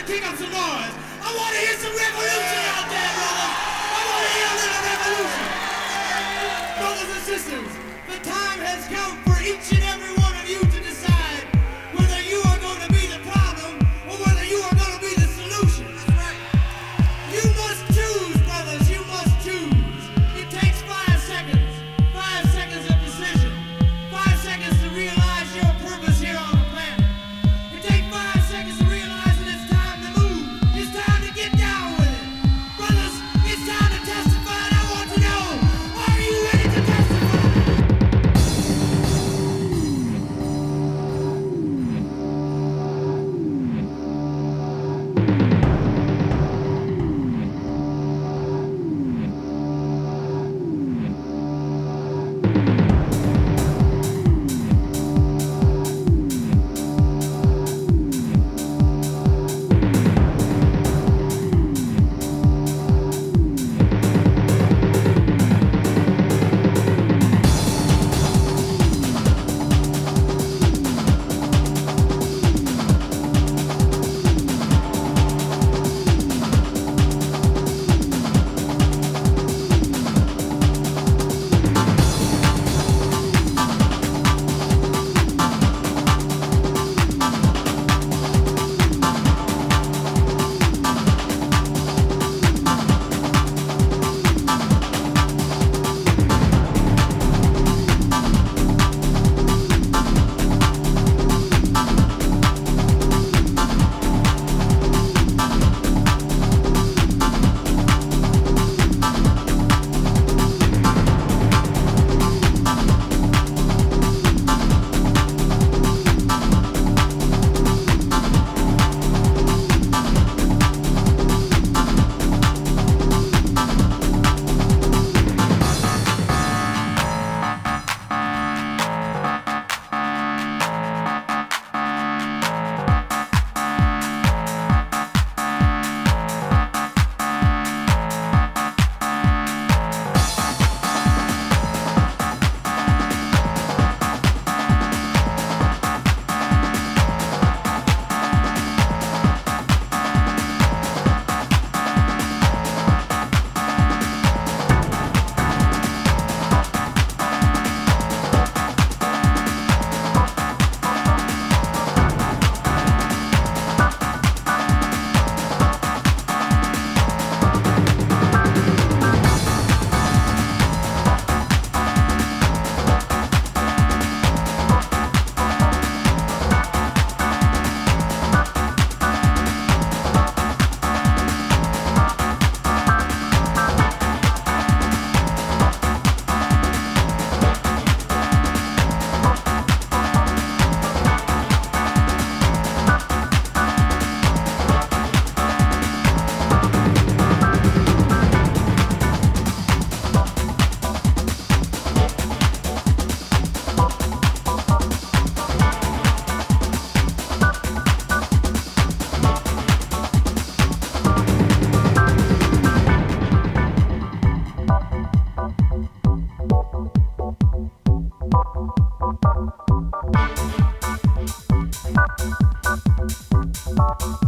kick up some noise. I want to hear some revolution out there, brothers. I want to hear a little revolution. Brothers and sisters, the time has come for each and every one of you to decide whether you are going to be the problem or whether you are going to be the solution. You must choose, brothers. You must choose. It takes 5 seconds. 5 seconds of decision. 5 seconds to realize your purpose here on the planet. It takes 5 seconds to realize that it's time to move. It's time to get down with it. Brothers, it's time to testify, and I want to know, are you ready to testify? Thank you.